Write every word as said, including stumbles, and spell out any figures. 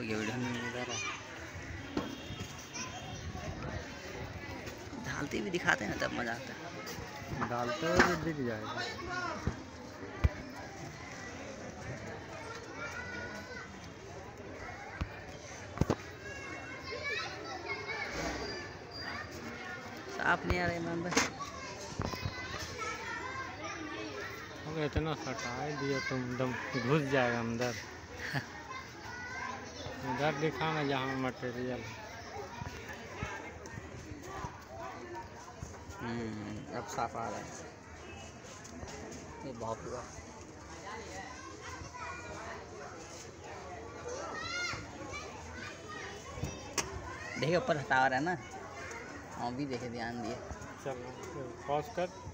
गया वीडियो डालते भी दिखाते हैं तब मजा आता है। डालते हुए दिख जाएगा। साफ नहीं आ रहा इमरान भाई। अब इतना हटा दिया तुम दम घुस जाएगा अंदर। इधर दिखाना जहाँ मटेरियल। हम्म अब साफ आ रहा है। ये बहुत हुआ। देखिए ऊपर हटा रहा है ना। हाँ भी देखे ध्यान दिए। चलो पॉज कर।